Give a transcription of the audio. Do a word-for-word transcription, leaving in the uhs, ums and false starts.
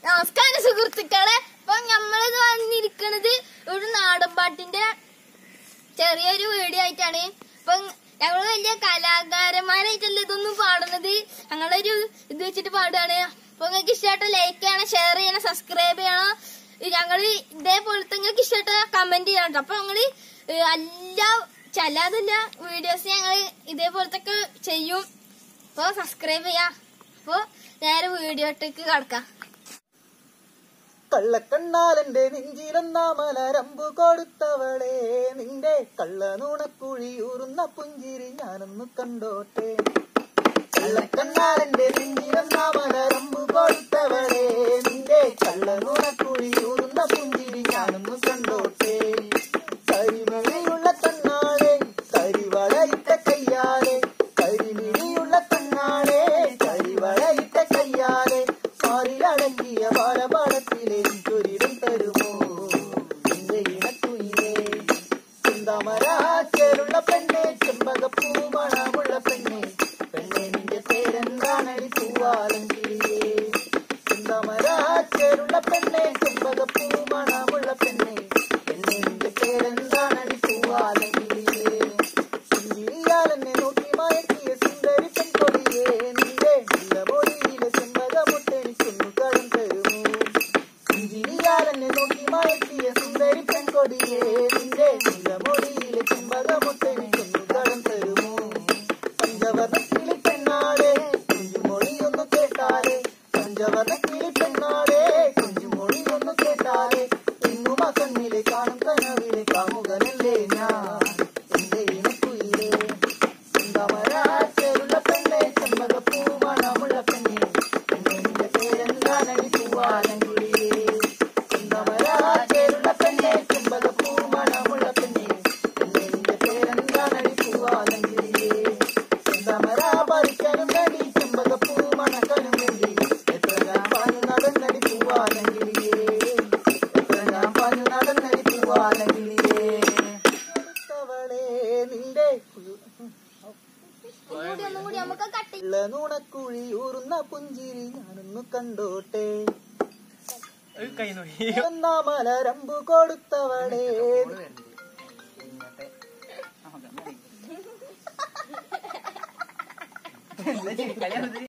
നമസ്കാരം സുഹൃത്തുക്കളെ. അപ്പൊ നമ്മളിത് വന്നിരിക്കണത് ഒരു നാടൻ പാട്ടിന്റെ ചെറിയൊരു വീഡിയോ ആയിട്ടാണ്. അപ്പൊ ഞങ്ങള് വലിയ കലാകാരന്മാരായിട്ടല്ല ഇതൊന്നും പാടുന്നത്, ഞങ്ങളൊരു ഇത് വെച്ചിട്ട് പാടുകയാണ്. അപ്പൊ നിങ്ങൾക്ക് ഇഷ്ടമായിട്ട് ലൈക്ക് ചെയ്യണം, ഷെയർ ചെയ്യണം, സബ്സ്ക്രൈബ് ചെയ്യണം. ഞങ്ങള് ഇതേപോലത്തെ നിങ്ങൾക്ക് ഇഷ്ടമായിട്ട് കമന്റ് ചെയ്യണം. അപ്പൊ ഞങ്ങള് എല്ലാ ചിലതല്ല വീഡിയോസ് ഞങ്ങള് ഇതേപോലത്തെ ചെയ്യും. അപ്പൊ സബ്സ്ക്രൈബ് ചെയ്യാം. അപ്പൊ നേരെ വീഡിയോട്ടേക്ക് കടക്കാം. കള്ളക്കണ്ണാലെന്റെ നെഞ്ചിലൊന്നാമലരമ്പു കൊടുത്തവളെ, നിന്റെ കള്ളനൂണക്കുഴിയൂറുന്ന പുഞ്ചിരി ഞാനൊന്നു കണ്ടോട്ടെ. കള്ളക്കണ്ണാലെന്റെ നെഞ്ചിലൊന്നാമലരമ്പു കൊടുത്തവളെ, നിന്റെ കള്ളനൂണക്കുഴിയൂറുന്ന പുഞ്ചിരി ഞാനൊന്നു കണ്ടോട്ടെ. കരിമിഴിയുള്ള കണ്ണാളെ കരിവളയിട്ട കയ്യാലെ, കരിമിഴിയുള്ള കണ്ണാളെ കരിവളയിട്ട കയ്യാലെ, മാറിലടങ്ങിയ ബാലപാടത്തിലെ ചൊരിടം തരുമോ എന്റെ ഇണക്കുയിലേ. ചിന്താമരാച്ചേലുള്ള പെണ്ണെ, ചെമ്പകപ്പൂ മണമുള്ള പെണ്ണെ, പെണ്ണെ നിന്റെ പേരെന്താണടി പൂവാലങ്കിളിയേ. ചിന്താമരാച്ചേലുള്ള പെണ്ണെ, ചെമ്പകപ്പൂ മണമുള്ള പെണ്ണെ, പെണ്ണെ നിന്റെ പേരെന്താണടി പൂവാലങ്കിളിയേ. പുഞ്ചിരിയാലെന്നെ നോക്കി മയക്കിയ സുന്ദരി പെൺകൊടിയേ, നിന്റെ നല്ല മൊഴിയിലെ ചെമ്പകമുട്ടെനിക്കൊന്നു കടം തരുമോ. പുഞ്ചിരിയാലെന്നെ നോക്കി മയക്കിയ സുന്ദരി പെൺകൊടിയേ, നിന്റെ നല്ല മൊഴിയിലെ ചെമ്പകമുട്ടെനിക്കൊന്നു കടം തരുമോ. പഞ്ചവർണ്ണക്കിളി പെണ്ണാളെ കുഞ്ചുമൊഴിയൊന്നു കേട്ടാലേ, പഞ്ചവർണ്ണക്കിളി പെണ്ണാളെ കുഞ്ചുമൊഴിയൊന്നു കേട്ടാലേ, എങ്ങും ആ കണ്ണിലെ കാണും കനവിലെ കാമുകനല്ലേ ഞാൻ എന്റെ ഇണക്കുയിലേ. ചിന്താമരാച്ചേലുള്ള പെണ്ണെ, ചെമ്പകപ്പൂ മണമുള്ള പെണ്ണെ, പെണ്ണെ നിന്റെ പേരെന്താണടി പൂവാലങ്കിളിയേ. ചിന്താമരാച്ചേലുള്ള പെണ്ണെ, ചെമ്പകപ്പൂ മണമുള്ള പെണ്ണെ, പെണ്ണെ നിന്റെ പേരെന്താണടി പൂവാലങ്കിളിയേ. ചിന്താമരാ പറിക്കാനും വേണ്ടി ചെമ്പകപ്പൂ മണക്കാനും വേണ്ടി, എത്ര ഞാൻ പാഞ്ഞു നടന്നടി പൂവാലങ്കിളിയേ, എത്ര ഞാൻ പാഞ്ഞു നടന്നടി പൂവാലങ്കിളിയേ. നിന്റെ ഒന്നുകൂടി ഒന്നുകൂടി നമുക്ക് കട്ടി ൂണക്കുഴിയൂറുന്ന പുഞ്ചിരി ഞാനൊന്നു കണ്ടോട്ടെ. ഒന്നാമലരമ്പു കൊടുത്തവളെ